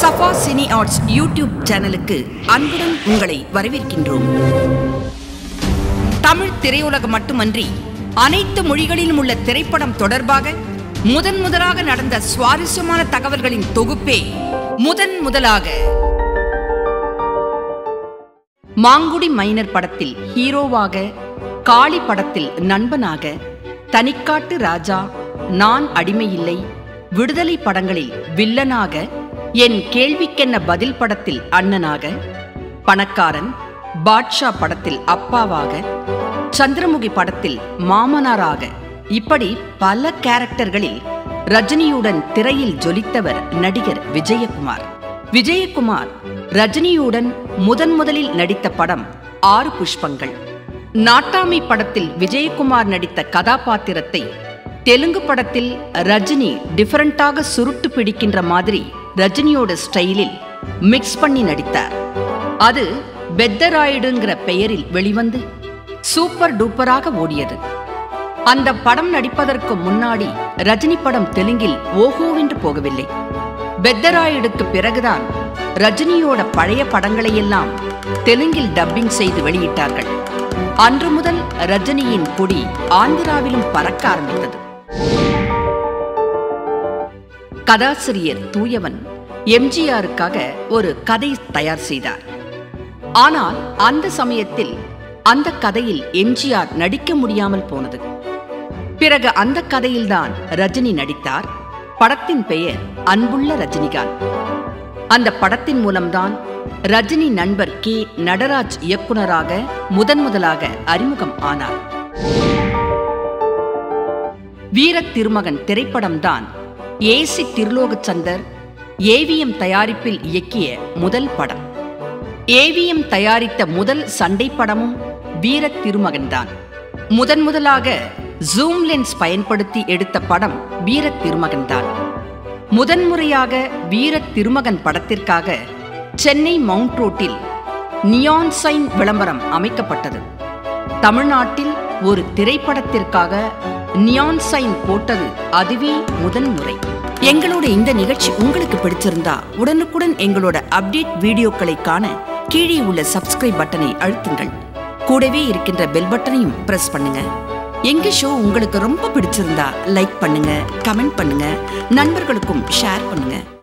Safa cine arts YouTube சேனலுக்கு அன்புடன் உங்களை வரவேற்கின்றோம். தமிழ் திரையுலகம் மட்டுமன்றி அனைத்து மொழிகளிலும் உள்ள திரைப்படம் தொடர்பாக முதலாக நடந்த சுவாரஸ்யமான தகவல்களின் தொகுப்பே முதலாக மாங்குடி மைனர் படத்தில் ஹீரோவாக, காளி படத்தில் நண்பனாக, தனிக்காட்டு ராஜா, நான் அடிமையில்லை, விடுதலை படங்களில் வில்லனாக, என் கேள்விக்கென்ன பதில் படத்தில் அண்ணனாக, பணக்காரன், பாட்ஷா படத்தில் அப்பாவாக, சந்திரமுகி படத்தில் மாமனாராக, இப்படி பல கேரக்டர்களில் ரஜினியுடன் திரையில் ஜொலித்தவர் நடிகர் விஜயகுமார். விஜயகுமார் ரஜினியுடன் முதலில் நடித்த படம் 6 புஷ்பங்கள். நாட்டாமை படத்தில் விஜயகுமார் நடித்த கதாபாத்திரத்தை தெலுங்கு படத்தில் ரஜினி டிஃபரண்டாக சுருட்டு பிடிக்கின்ற மாதிரி ரஜினியோட ஸ்டைலில் மிக்ஸ் பண்ணி நடித்தார். அது பெத்தராயுடுங்கிற பெயரில் வெளிவந்து சூப்பர் டூப்பராக ஓடியது. அந்த படம் நடிப்பதற்கு முன்னாடி ரஜினி படம் தெலுங்கில் ஓஹோவென்று போகவில்லை. பெத்தராயுடுக்கு பிறகுதான் ரஜினியோட பழைய படங்களையெல்லாம் தெலுங்கில் டப்பிங் செய்து வெளியிட்டார்கள். அன்று முதல் ரஜினியின் கொடி ஆந்திராவிலும் பறக்க ஆரம்பித்தது. கதாசிரியர் தூயவன் எம்ஜிஆருக்காக ஒரு கதை தயார் செய்தார். ஆனால் அந்த சமயத்தில் அந்த கதையில் எம்ஜிஆர் நடிக்க முடியாமல் போனது. பிறகு அந்த கதையில்தான் ரஜினி நடித்தார். படத்தின் பெயர் அன்புள்ள ரஜினிகாந்த். அந்த படத்தின் மூலம்தான் ரஜினி நண்பர் கே நடராஜ் இயக்குனராக முதலாக அறிமுகம் ஆனார். வீர திருமகன் திரைப்படம்தான் ஏசி திருலோகச்சந்தர் ஏவிஎம் தயாரிப்பில் இயக்கிய முதல் படம். ஏவிஎம் தயாரித்த முதல் சண்டை படமும் வீர திருமகன் தான். முதலாக ஜூம் லென்ஸ் பயன்படுத்தி எடுத்த படம் வீர திருமகன் தான். முதன்முறையாக வீர திருமகன் படத்திற்காக சென்னை மவுண்ட் ரோட்டில் நியான் சைன் விளம்பரம் அமைக்கப்பட்டது. தமிழ்நாட்டில் ஒரு திரைப்படத்திற்காக நியான் சைன் போட்டது அதுவே முதன்முறை. எங்களோட இந்த நிகழ்ச்சி உங்களுக்கு பிடிச்சிருந்தா உடனுக்குடன் எங்களோட அப்டேட் வீடியோக்களை காண கீழே உள்ள சப்ஸ்கிரைப் பட்டனை அழுத்துங்கள். கூடவே இருக்கின்ற பெல் பட்டனையும் பிரஸ் பண்ணுங்க. எங்க ஷோ உங்களுக்கு ரொம்ப பிடிச்சிருந்தா லைக் பண்ணுங்க, கமெண்ட் பண்ணுங்க, நண்பர்களுக்கும் ஷேர் பண்ணுங்க.